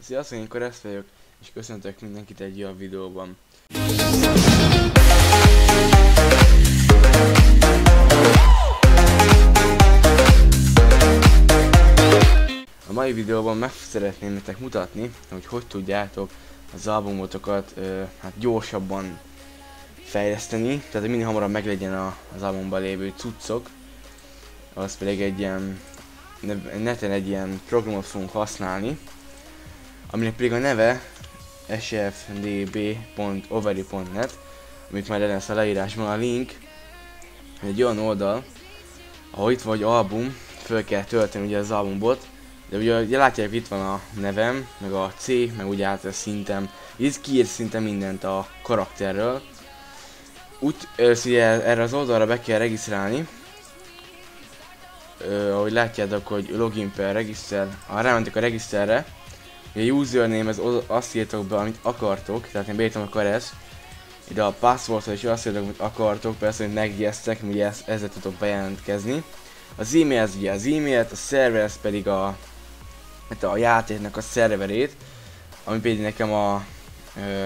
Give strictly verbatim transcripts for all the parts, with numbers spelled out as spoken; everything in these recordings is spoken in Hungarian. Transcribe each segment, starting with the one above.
Sziasztok, én Koresz vagyok, és köszöntök mindenkit egy ilyen videóban. A mai videóban meg szeretném nektek mutatni, hogy hogy tudjátok az albumotokat ö, hát gyorsabban fejleszteni, tehát hogy minél hamarabb meglegyen a, az albumban lévő cuccok. Az pedig egy ilyen, neten egy ilyen programot fogunk használni, aminek pedig a neve s f d b pont overy pont net, amit majd lesz a leírásban a link. Egy olyan oldal, ahol itt vagy album, föl kell tölteni ugye az albumot, de ugye, ugye látják, itt van a nevem, meg a C, meg ugye át a szintem, itt kiír szinte mindent a karakterről. Úgy, először erre az oldalra be kell regisztrálni. Ö, ahogy látjátok, hogy login per register, ha rámentek a registerre, a username, ez azt írtok be, amit akartok, tehát én beírtam a Koresz, ide a passwordot is azt írtok, amit akartok, persze, hogy megjegyeztek, ugye ezt, ezzel tudok bejelentkezni. Az e-mail az ugye az e-mailt, a szerver ez pedig a, hát a játéknak a szerverét, ami pedig nekem a, ö,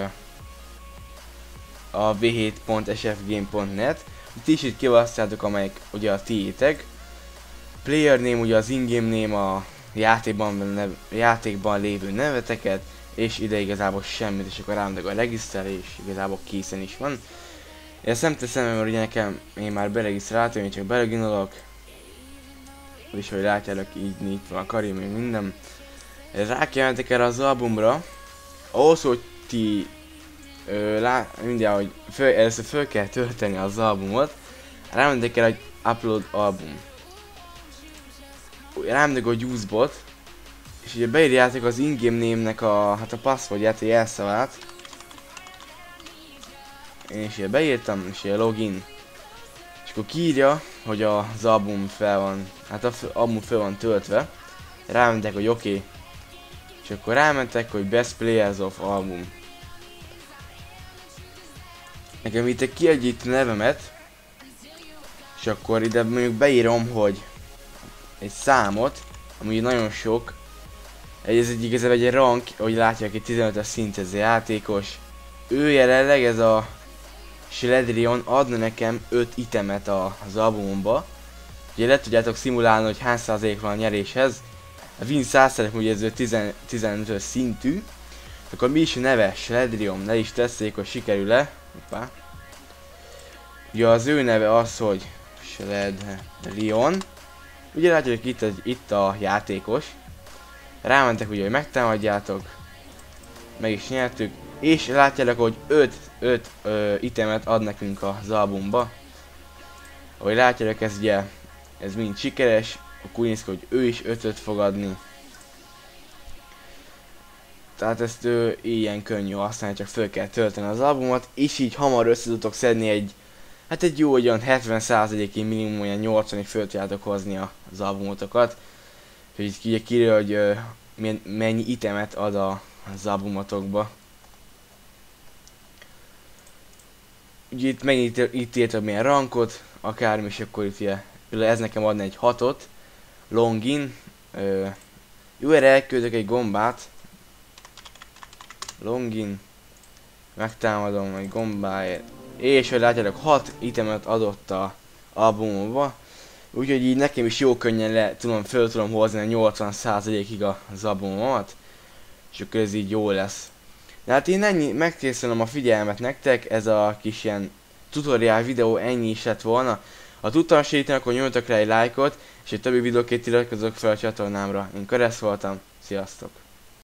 a w hét pont s f game pont net. Ti is itt kiválasztjátok, amelyik ugye a tiétek. Player name ugye az in-game name, a játékban, nev, játékban lévő neveteket, és ide igazából semmit, és akkor rámegyek a regiszter, és igazából készen is van. Én ezt nem teszem, mert ugye nekem én már beregisztráltam, én csak beleginolok, és hogy látjátok, így itt van a Karim, még minden. Rá kell mentek erre az albumra, ahhoz, hogy ti ö, lá, mindjárt, hogy föl, először föl kell tölteni az albumot, rámentek erre, hogy upload album. Rámegyek a usebot, és ugye beírjátok az in-game name-nek a, hát a passwordját, a jelszavát. Én is ugye beírtam, és ugye login. És akkor kiírja, hogy az album fel van, hát az album fel van töltve. Rámentek, hogy oké. Okay. És akkor rámentek, hogy best players of album. Nekem itt kiadjuk a nevemet. És akkor ide mondjuk beírom, hogy egy számot, ami nagyon sok. Ez egy igazából egy rank, ahogy látják, egy tizenötös szint ez a játékos. Ő jelenleg, ez a Shredrion adna nekem öt itemet az albumomba. Ugye le tudjátok szimulálni, hogy hány százalék van a nyeréshez. A win száz százalék, ugye ez tizenötös szintű. Akkor mi is a neve? Shredrion, le is tesszék, hogy sikerül-e. Hoppá. Ugye az ő neve az, hogy Shredrion. Ugye látjátok, itt, itt a játékos. Rámentek ugye, hogy megtámadjátok. Meg is nyertük. És látjátok, hogy öt itemet ad nekünk az albumba. Ahogy látjátok, ez ugye, ez mind sikeres. Akkor úgy néz ki, hogy ő is ötöt fog adni. Tehát ezt ő ilyen könnyű használni, csak föl kell tölteni az albumot. És így hamar össze tudtok szedni egy, hát egy jó olyan hetven százalékig, minimum olyan nyolcvanig föl tudjátok hozni az albumotokat. Hogy így ugye kiírja, hogy uh, mennyi itemet ad a, az albumotokba. Ugye itt megint itt írtam milyen rankot, akármi, és akkor itt ugye, ez nekem adna egy hatot. Login. Uh, jó, erre elküldök egy gombát. Login. Megtámadom egy gombáért. És hogy látjátok, hat itemet adott a albumomba. Úgyhogy így nekem is jó könnyen le tudom, föl tudom hozni a nyolcvan százalékig az albumomat. És akkor ez így jó lesz. De hát én ennyi, megkészülöm a figyelmet nektek, ez a kis ilyen tutoriál videó ennyi is lett volna. Ha tudtam segíteni, akkor nyomjatok rá egy lájkot, és egy többi videókét iratkozok fel a csatornámra. Én Koresz voltam, sziasztok!